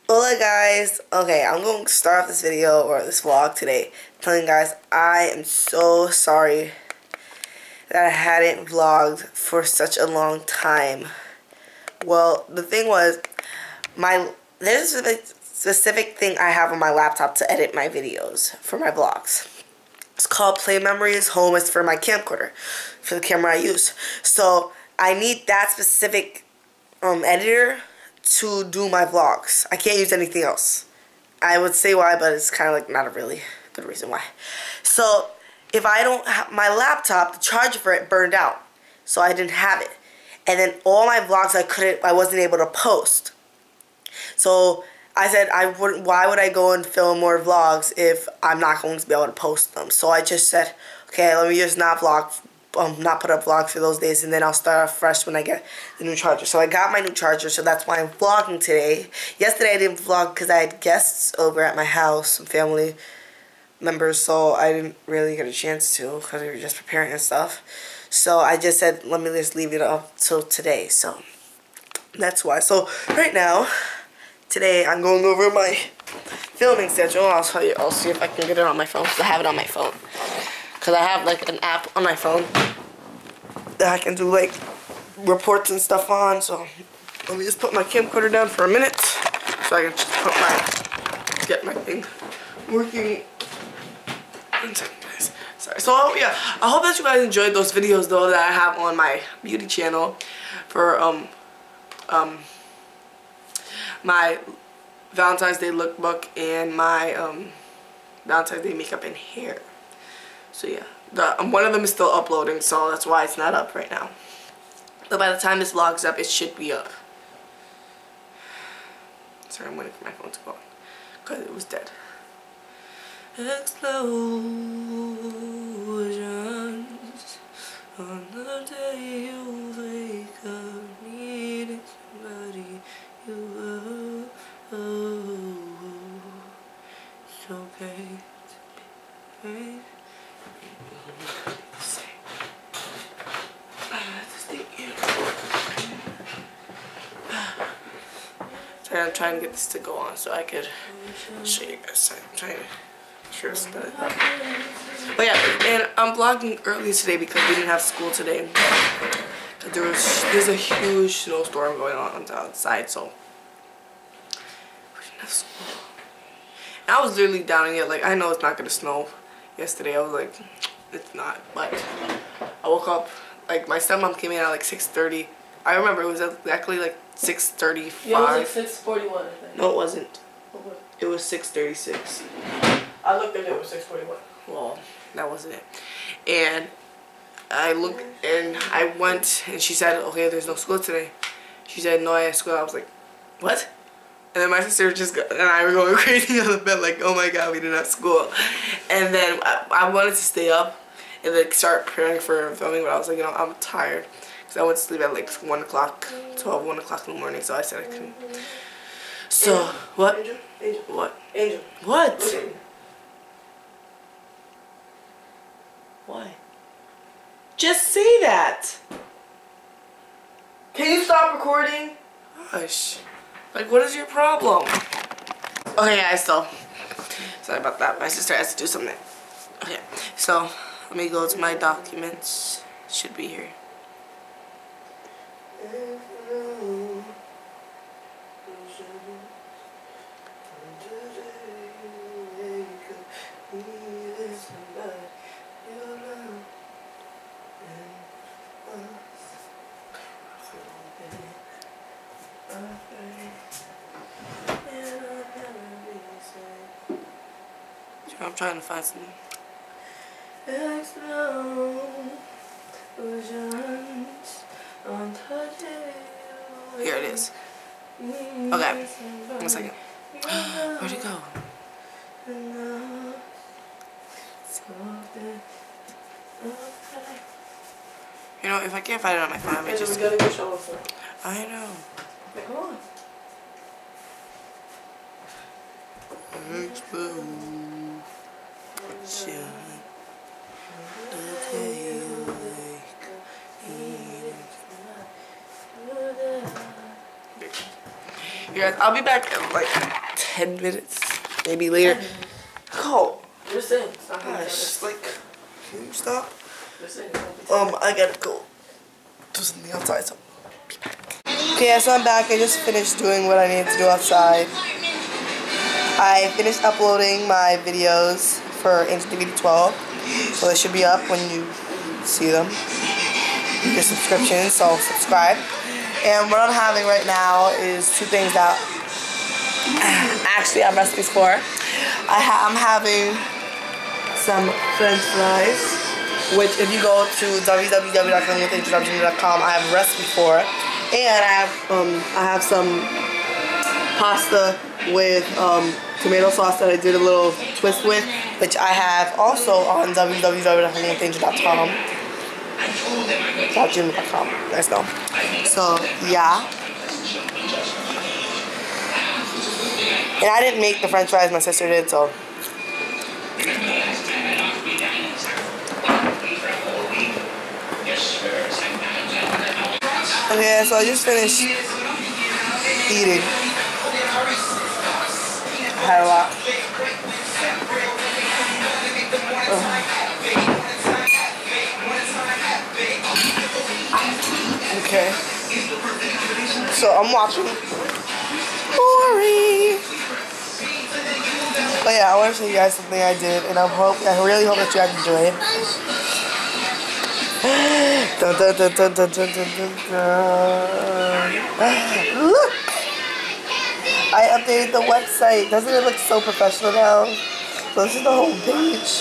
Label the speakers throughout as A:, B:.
A: Hola guys, okay, I'm going to start off this video or this vlog today telling you guys I am so sorry that I hadn't vlogged for such a long time. Well, the thing was, there's a specific thing I have on my laptop to edit my videos for my vlogs. It's called Play Memories. Home is for my camcorder, for the camera I use. So I need that specific editor to do my vlogs. I can't use anything else. I would say why, but it's kind of like not a really good reason why. So if I don't have my laptop, the charger for it burned out, so I didn't have it. And then all my vlogs I wasn't able to post. So I said why would I go and film more vlogs if I'm not going to be able to post them? So I just said, okay, let me just not vlog, not put up vlogs for those days, and then I'll start off fresh when I get the new charger. So I got my new charger, so that's why I'm vlogging today. Yesterday I didn't vlog because I had guests over at my house, some family members, so I didn't really get a chance to because we were just preparing and stuff. So I just said, let me just leave it up till today. So that's why. So right now, today I'm going over my filming schedule. I'll see if I can get it on my phone, because I have it on my phone. Because I have like an app on my phone that I can do like reports and stuff on. So let me just put my camcorder down for a minute so I can just get my thing working. Sorry. So yeah, I hope that you guys enjoyed those videos though that I have on my beauty channel for my Valentine's Day lookbook and my Valentine's Day makeup and hair. So yeah, one of them is still uploading, so that's why it's not up right now. But by the time this vlog's up, it should be up. Sorry, I'm waiting for my phone to go on because it was dead. Explosions on the day you wake up, needing somebody you love. Oh, it's okay to be Sorry, I'm trying to get this to go on so I could show you guys. Sorry, I'm trying to sure it's done. But yeah, and I'm vlogging early today because we didn't have school today. There's a huge snowstorm going on outside, so we didn't have school. And I was literally doubting it. Like, I know it's not gonna snow. Yesterday I was like, it's not. But I woke up, like my stepmom came in at like 6:30. I remember it was exactly like 6:35.
B: Yeah, it was like 6:41, I think.
A: No, it wasn't. It was 6:36.
B: I looked at it, it was 6:41.
A: Well, that wasn't it. And I looked and I went and she said, okay, there's no school today. She said, no, I have school. I was like, what? And then my sister and I were going crazy on the bed like, oh my god, we didn't have school. And then I wanted to stay up and like start preparing for filming, but I was like, you know, I'm tired. Because I went to sleep at like 1 o'clock in the morning, so I said I couldn't. So, Angel. What?
B: Angel? Angel.
A: What?
B: Angel.
A: What?
B: Okay.
A: Why? Just say that.
B: Can you stop recording?
A: Gosh. Like, what is your problem? Okay, guys, so sorry about that. My sister has to do something. Okay, so let me go to my documents. Should be here. I'm trying to find something. Here it is. Okay, 1 second. Where'd it go? You know, if I can't find it on my phone, I may just...
B: We gotta go show them.
A: I know.
B: Okay, come on.
A: You guys, I'll be back in like 10 minutes, maybe later. Go.
B: You're saying. It's not gonna
A: Gosh, like, can you stop?
B: You're saying.
A: I gotta go do something outside, so I'll be back. Okay, so I'm back. I just finished doing what I needed to do outside. I finished uploading my videos for Ancient DVD 12, so they should be up when you see them. Your subscription, so subscribe. And what I'm having right now is two things that actually I have recipes for. I'm having some French fries, which if you go to www.filmwithintroduction.com, I have a recipe for. And I have some pasta with tomato sauce that I did a little twist with, which I have also on www.filmwithintroduction.com. .gmail.com. Let's go. So yeah. And I didn't make the French fries, my sister did, so. Okay, so I just finished eating. I had a lot. Okay. So I'm watching Maury. But yeah, I want to show you guys something I did, and I really hope that you guys enjoy it. Dun, dun, dun, dun, dun, dun, dun, dun. Look! I updated the website. Doesn't it look so professional now? So this is the home page.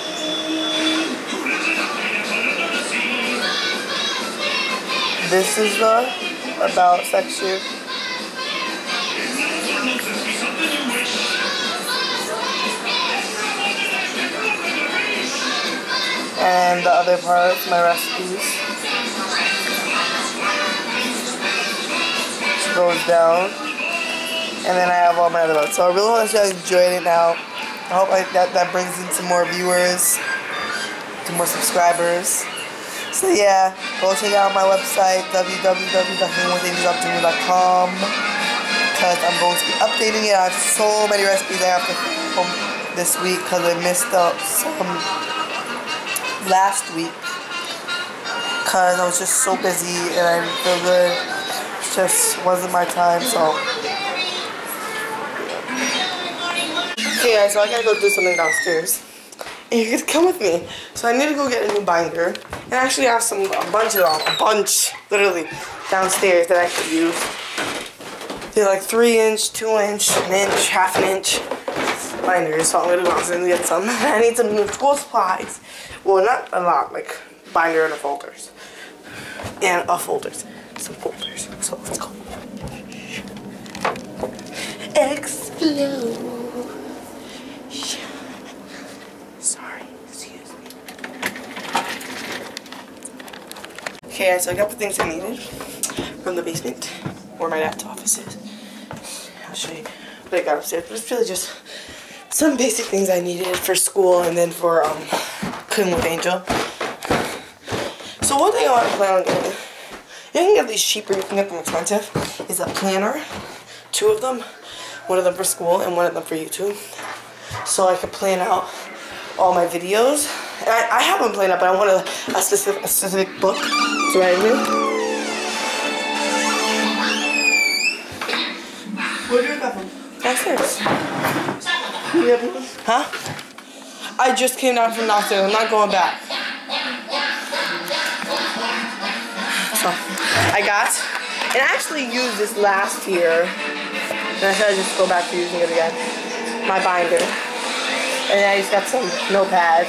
A: This is the About section. And the other part, my recipes. Which goes down. And then I have all my other ones. So I really hope you guys enjoyed it now. I hope that brings in some more viewers, some more subscribers. So yeah, go check out my website, www.filmwithintroduction.com, because I'm going to be updating it. I have so many recipes I have to film this week because I missed out some last week because I was just so busy and I didn't feel good. It just wasn't my time, so. Okay guys, so I gotta go do something downstairs. And you could come with me. So I need to go get a new binder. And I actually have a bunch, literally, downstairs that I could use. They're like 3-inch, 2-inch, 1-inch, half an inch binders. So I'm gonna go downstairs and get some. I need some new school supplies. Well, not a lot, like binder and a folders. And folders. Some folders. So let's go. Explode. Sorry, excuse me. Okay, so I got the things I needed from the basement, where my dad's office is. I'll show you what I got upstairs, but it's really just some basic things I needed for school and then for cooking with Angel. So one thing I want to plan on getting, you can get these cheaper, you can get them expensive, is a planner. 2 of them, one of them for school and one of them for YouTube. So I could plan out all my videos. And I have them planned out, but I want a specific book to write in. Where did you get from? Downstairs. Huh? I just came down from downstairs. I'm not going back. So I got, and I actually used this last year, and I said I'd just go back to using it again. My binder. And I just got some notepads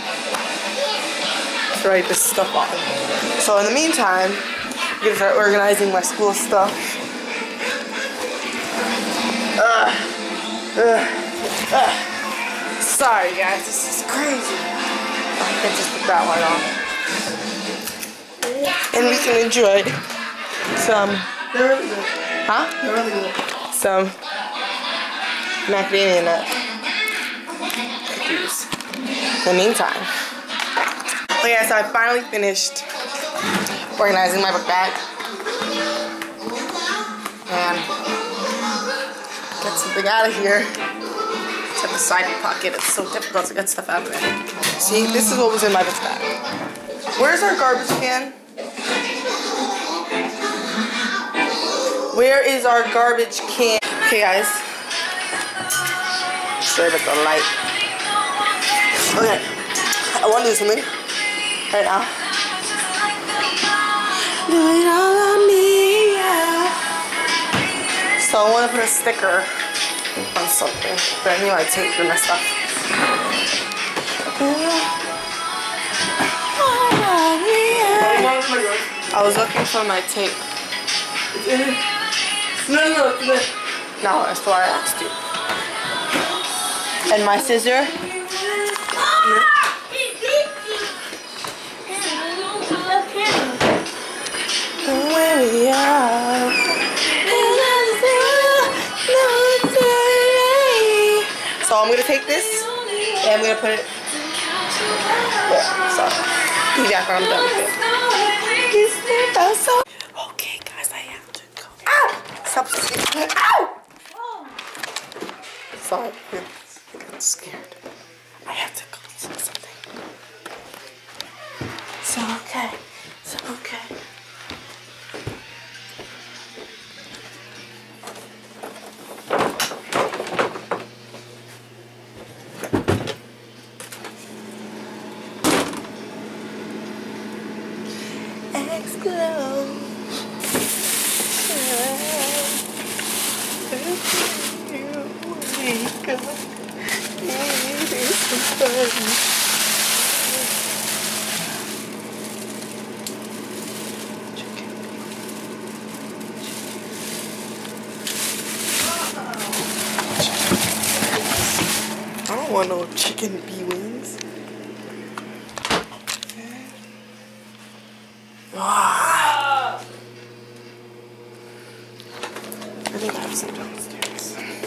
A: to write this stuff on. So in the meantime, I'm gonna start organizing my school stuff. Sorry guys, this is crazy. I can just put that one on. And we can enjoy some. They're really good. Huh? They're really good. Some macadamia nut cookies. In the meantime. Okay guys, so I finally finished organizing my book bag. And get something out of here. It's in the side pocket. It's so difficult to get stuff out of it. See, this is what was in my book bag. Where's our garbage can? Where is our garbage can? Okay, guys. Sorry about the light. Okay, I want to do something right now. Do it all on me, yeah. So I want to put a sticker on something. But I need my tape and my stuff. I was looking for my tape.
B: No,
A: No, that's why I asked you. And my scissor. Where we are. So I'm gonna take this and I'm gonna put it there. So exactly, I'm done with it. Okay, guys, I have to go. Ow! Stop scaring me. Ow! Sorry, I'm scared. I have to go do something. So okay. So okay. Explode. I don't want no chicken bee wings. I think I have some downstairs.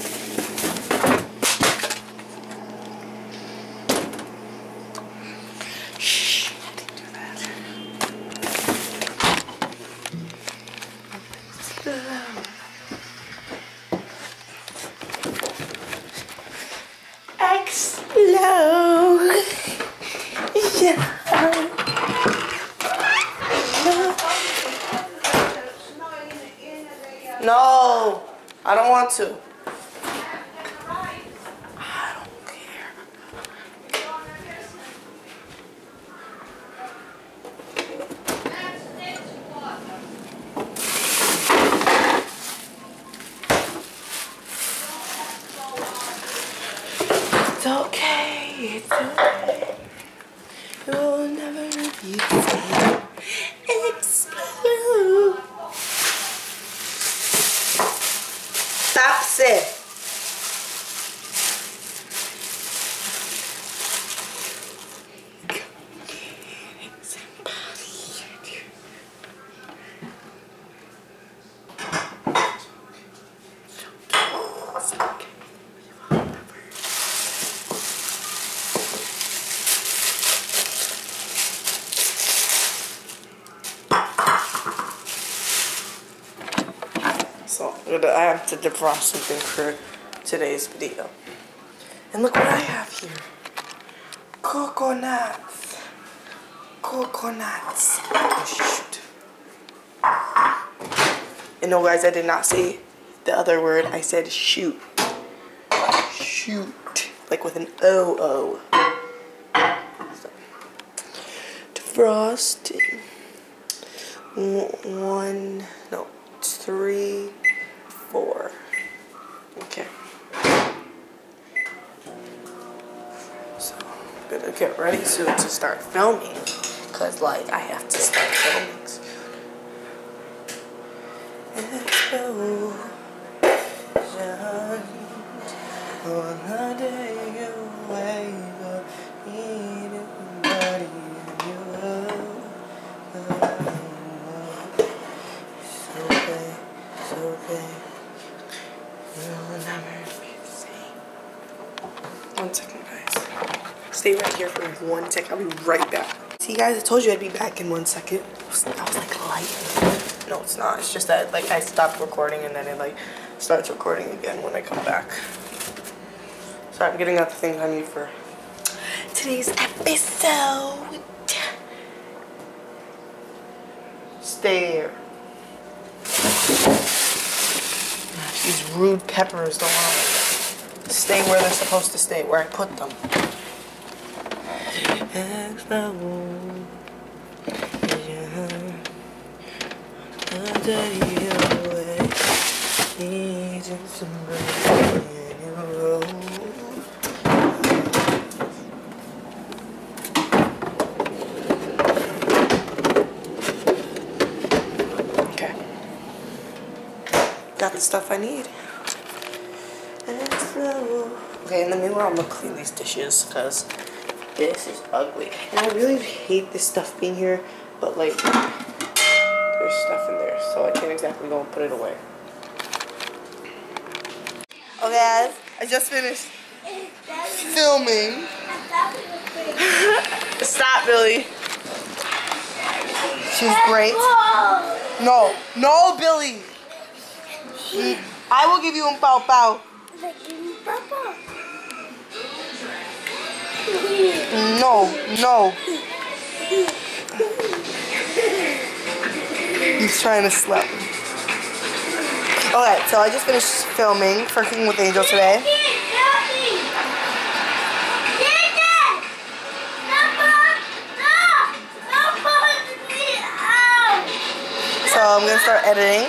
A: Shh, I didn't do that. Explode. Yeah. No, I don't want to. I don't care. It's okay, it's okay. You'll never be the same. Explode. Stop it. So I have to defrost something for today's video. And look what I have here. Coconuts. Coconuts. Oh, shoot. And no, guys, I did not say the other word. I said shoot. Shoot. Like with an O-O. So, defrosting. 3, 4. Okay. So I'm gonna get ready soon to start filming, cause like I have to start filming soon. On the day you wake up, anybody you love. It's okay. You'll never be the same. 1 second, guys. Stay right here for 1 second. I'll be right back. See, guys, I told you I'd be back in 1 second. That was like light. No, it's not. It's just that like I stopped recording and then it like starts recording again when I come back. Sorry, I'm getting out the things I need for today's episode. Stay there. These rude peppers don't want to stay where they're supposed to stay, where I put them. Okay. Got the stuff I need. Okay, in the meanwhile, I'm gonna clean these dishes because this is ugly. And I really hate this stuff being here, but like, there's stuff in there, so I can't exactly go and put it away. Okay, guys, I just finished filming. Stop, Billy. She's great. No, no, Billy. I will give you a pow pow. No, no. He's trying to slap me. Okay, so I just finished filming for Cooking with Angel today. So I'm gonna start editing.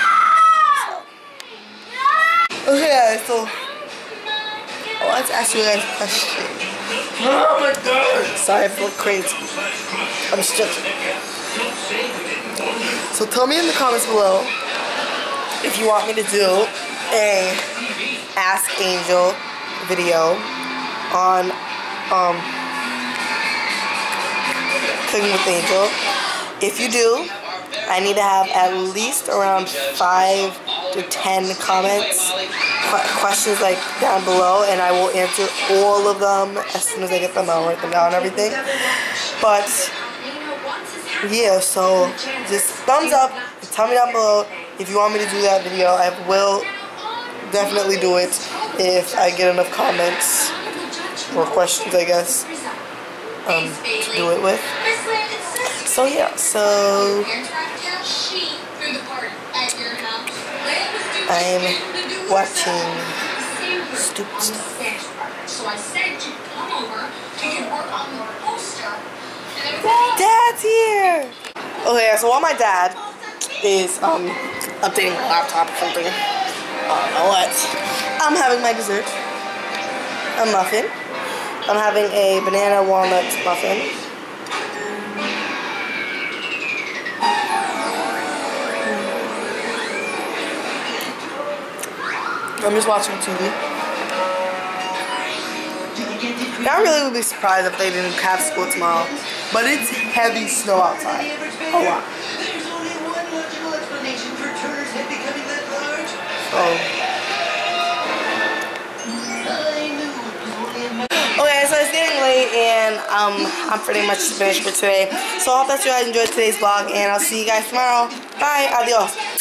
A: Okay, so I wanted to ask you guys a question.
B: Oh my god!
A: Sorry, I feel crazy. I'm stretching. So tell me in the comments below if you want me to do a Ask Angel video on Cooking with Angel. If you do, I need to have at least around 5 to 10 comments, questions like down below, and I will answer all of them as soon as I get them. I'll write them down and everything. But yeah, so just thumbs up. Tell me down below if you want me to do that video. I will definitely do it if I get enough comments or questions, I guess, to do it with. So yeah, so I'm watching stupid stuff. Dad's here! Okay, so while my dad is updating my laptop or something, I don't know what, I'm having my dessert. A muffin. I'm having a banana walnut muffin. I'm just watching TV. Now I really would be surprised if they didn't have school tomorrow. But it's heavy snow outside. A lot. Okay, so it's getting late and I'm pretty much finished for today. So I hope that you guys enjoyed today's vlog and I'll see you guys tomorrow. Bye, adios.